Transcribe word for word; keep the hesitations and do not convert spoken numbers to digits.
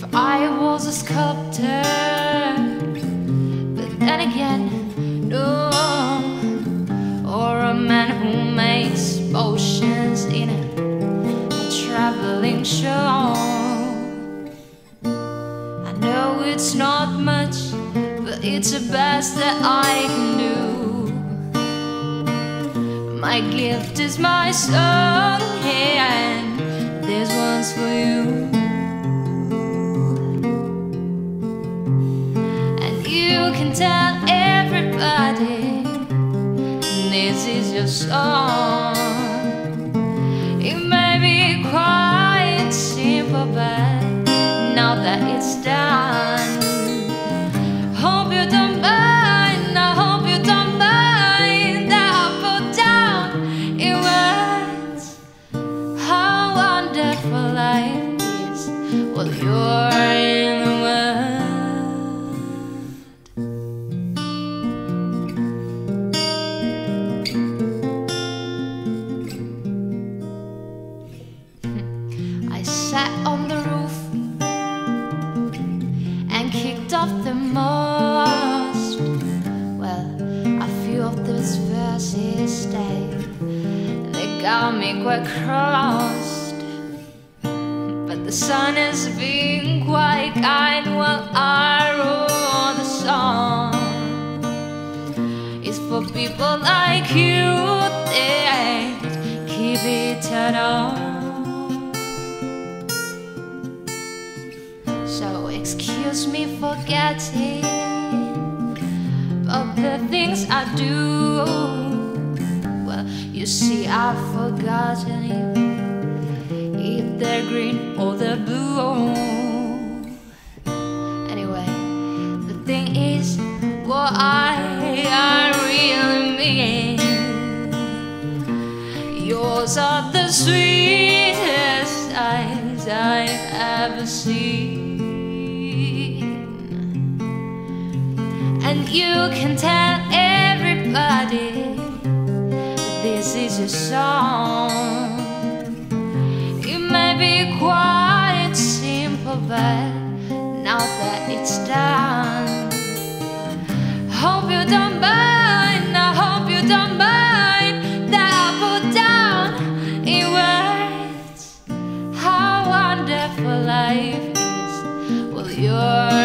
I was a sculptor, but then again, no. Or a man who makes potions in a, a traveling show. I know it's not much, but it's the best that I can do. My gift is my song, and this one's for you. And you can tell everybody this is your song. It may be quite simple, but now that it's done, hope you don't mind, I hope you don't mind that I put down in words how wonderful life is while you're in the world. I sat on the roof and kicked off the most. Well, a few of those verses stayed, they got me quite crossed. But the sun has been quite kind while I wrote the song. It's for people like you that keep it turned on. So excuse me for getting about the things I do. Well, you see, I've forgotten if, if they're green or they're blue. Anyway, the thing is, what I, I really mean, yours are the sweetest eyes I've ever seen. And you can tell everybody that this is your song. It may be quite simple, but now that it's done, hope you don't mind, I hope you don't mind that I put down in words how wonderful life is while you're